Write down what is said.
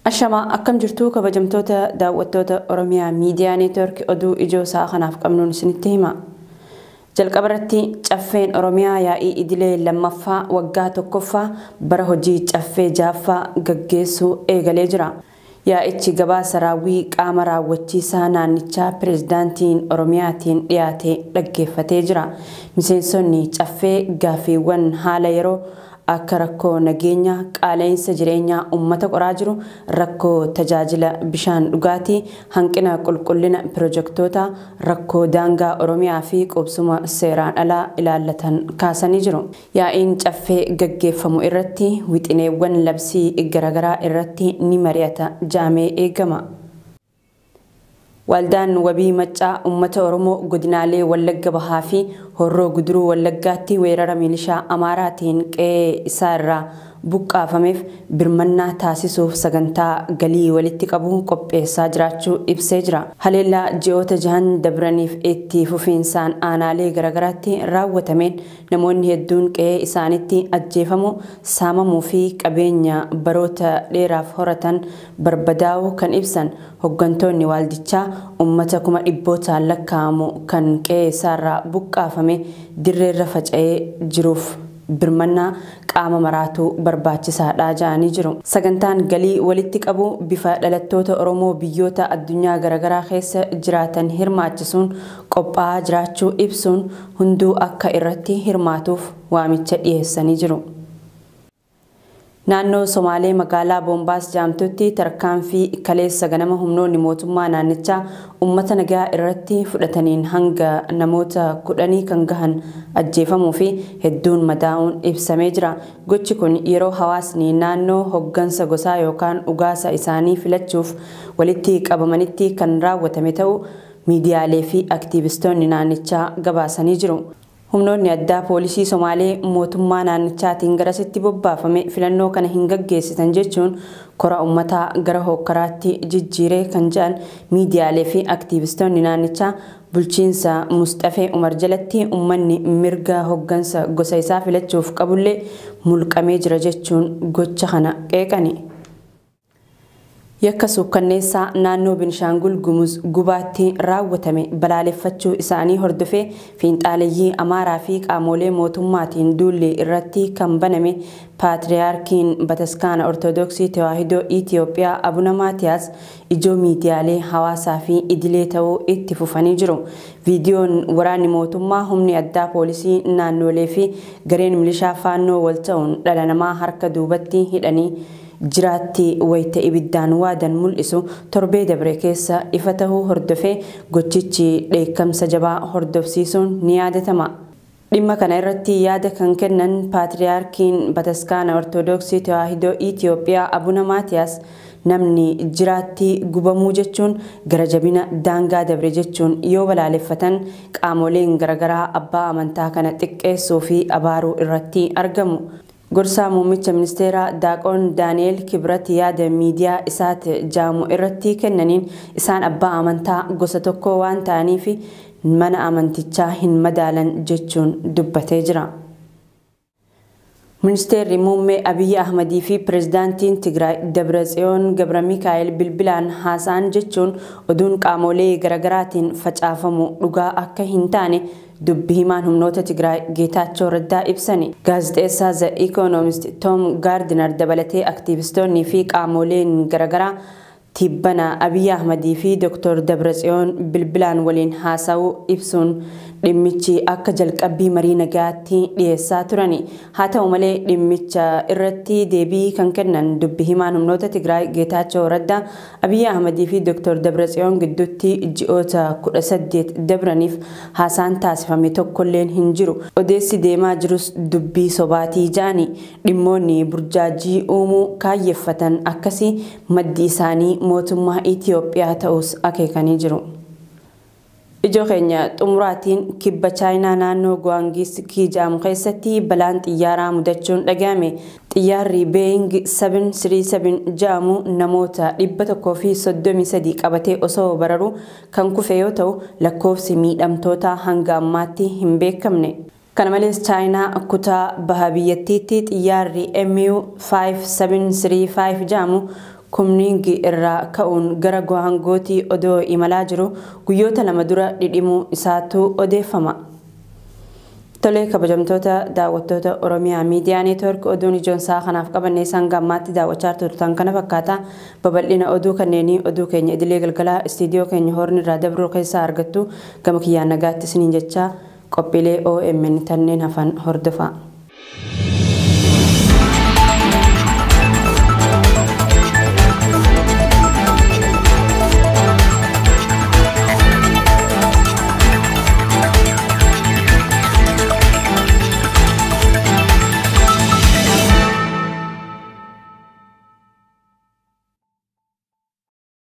Ashama akkam jirtu kabajamtoota daawwattoota Oromiyaa Miidiyaa Neetwork oduu ijoo isaa kanaaf qabnuun isinitti hima. Jalqabarratti caffeen Oromiyaa yaa'ii idilee lammaffaa waggaa tokkoffaa bara hojii caffee jaaffaa gaggeessuu eegalee jira. Yaa'ichi gabaasa raawwii qaama raawwachiisaa naannichaa pirezidaantiin Oromiyaatiin dhiyaate dhaggeeffatee jira. Miseensonni caffee gaaffiiwwan haala yeroo akka rakkoo nageenya qaala'insa jireenyaa uummata qoraa jiru, rakkoo tajaajila bishaan dhugaatii, hanqina qulqullina pirojektoota, rakkoo daangaa Oromiyaa fi qubsuma seeraan alaa ilaallatan kaasanii jiru. Yaa'iin caffee gaggeeffamu irratti wixineewwan labsii garagaraa irratti ni mari'ata jaamee eegama. Waldaan wabii maccaa uummata Oromoo godinaalee Wallagga Bahaa fi Horroo Guduruu Wallaggaatti weerara milishaa Amaaraatiin qe'ee isaa irraa buqqaafameef birmannaa taasisuuf sagantaa galii walitti qabu qopheessaa jiraachuu ibsee jira. Haleellaa ji'oota 6 dabraniif itti fufiinsaan aanaalee garagaraatti raawwatameen namoonni hedduun qe'ee isaanitti ajjeefamuu, saamamuu fi qabeenya baroota dheeraaf horatan barbadaa'uu kan ibsan hoggantoonni waldichaa uummata kuma dhibbootaan lakkaa'amu kan qe'ee isaarraa buqqaafame dirreerra faca'ee jiruuf birmannaa qaama maraatu barbaachisaadha jedhanii jiru. Sagantaan galii walitti qabu bifa dhalattoota Oromoo biyyoota addunyaa garagaraa keessa jiraatan hirmaachisuun qophaa'aa jiraachuu ibsuun hunduu akka irratti hirmaatuuf waamicha dhiyeessanii jiru. Naannoo Somaalee magaalaa Boombaas jaamtutti tarkaanfii kaleessa ganama humnoonni mootummaa naannichaa uummata nagaa irratti fudhataniin hanga namoota 10 kan gahan ajjeefamuu fi hedduun madaa'uun ibsamee jira. Gochi kun yeroo hawaasni naannoo hoggansa gosaa yookaan ugaasa isaanii filachuuf walitti qabamanitti kan raawwatame ta'uu miidiyaalee fi aktiivistoonni naannichaa gabaasanii jiru. Humnoonni addaa poolisii Somaalee mootummaa naannichaatiin garasitti bobbaafame filannoo kana hin gaggeessitan jechuun kora uummataa gara hokkaraatti jijjiiree kan jedhan miidiyaalee fi aktiivistoonni naannichaa bulchiinsa Mustafee Umar jalatti uummanni mirga hoggansa gosa isaa filachuuf qabullee mulqamee jira jechuun gocha kana qeeqani. Yakka suukkanneessaa naannoo Binishaangul Gumuz gubaatti raawwatame balaaleffachuu isaanii hordofee fiinxaaleeyyii Amaaraa fi qaamolee mootummaatiin duulli irratti kan baname Paatriyaarkiin Bataskaana Ortodoksii Tawaahidoo Itiyoophiyaa Abuna Maatiyaas ijoo miidiyaalee hawaasaa fi idilee ta'uu itti fufanii jiru. Viidiyoon waraanni mootummaa humni addaa poolisii naannolee fi gareen milishaa faannoo wal ta'uun dhala namaa harka duubatti hidhanii jiraatti wayita ibiddaan waadan mul'isu torbee dabre keessa ifa tahuu hordofee gochichi dheekkamsa jabaa hordofsiisuun ni yaadatama. Dhimma kana irratti yaada kan kennan Paatriyaarkiin Bataskaana Ortodoksii Tawaahidoo Itiyoophiyaa Abuna Maatiyaas namni jiraatti gubamuu jechuun gara jabina daangaa dabre jechuun yoo balaaleffatan qaamoleen garagaraa abbaa amantaa kana xiqqeessuu fi abaaruu irratti argamu. Gorsaa muummicha ministeeraa Daaqoon Daani'eel Kibrat yaada miidiyaa isaatti jaamu irratti kennaniin isaan abbaa amantaa gosa tokko waan ta'aniif mana amantichaa hin madaalan jechuun dubbatee jira. Ministeerri muummee Abiy Ahmadii fi pirezidaantiin Tigraay Dabratsiyoon Gabramikaa'el bilbilaan haasa'an jechuun oduun qaamolee garagaraatiin facaafamu dhugaa akka hin taane dubbi himaan humnoota Tigraay Geetaachoo Raddaa ibsani. Gaazexeessaa The Economist Tom Gardiner dabalatee aktiivistoonni fi qaamoleen garagaraa tibbana Abiy Ahmadii fi Dr. Dabratsiyoon bilbilaan waliin haasa'uu ibsuun dhimmichi akka jalqabbii marii nagaatti dhiyeessaa turani. Haa ta'u malee dhimmicha irratti deebii kan kennan dubbi himaan humnoota Tigraay Geetaachoo Raddaa Abiy Ahmadii fi Dr. Dabratsiyoon gidduutti ji'oota 18 dabraniif haasaan taasifame tokkolleen hin jiru. Odeessi deemaa jirus dubbii sobaatii jedhani. Dhimmoonni burjaajii uumuu kaayyeffatan akkasii maddi isaanii mootummaa Itiyoophiyaa ta'us akeekanii jiru. Ijoo keenya xumuraatiin kibba Chaayinaa naannoo Gwaangis Kiijaamu keessatti balaan xiyyaaraa mudachuun dhagahame. Xiyyaarri Boeing 737 jedhamu namoota 133 qabatee osoo bararuu kan kufe yoo ta'u lakkoofsi miidhamtoota hanga ammaatti hin beekamne. Kana malees Chaayinaa kutaa baha biyyattiitti xiyyaarri MU-5735 jedhamu kumniingi irraa ka'uun gara gohangootii odoo imalaa jiru guyyoota lama dura dhidhimuu isaatu odeeffama. Tolee kabajamtoota daawwattoota Oromiyaa Miidiyaa Neetwork oduun ijoonsaa kanaaf qabannee isaan gammaatti daawwachaa turtan kana fakkaata. Babal'ina oduu kanneenii oduu keenya idilee galgalaa istiidiyoo keenya Hoorn irraa dabruu keessaa argattu gama kiyyaan nagaatti isiniin jechaa qophiilee OMN tanneen hafan hordofaa.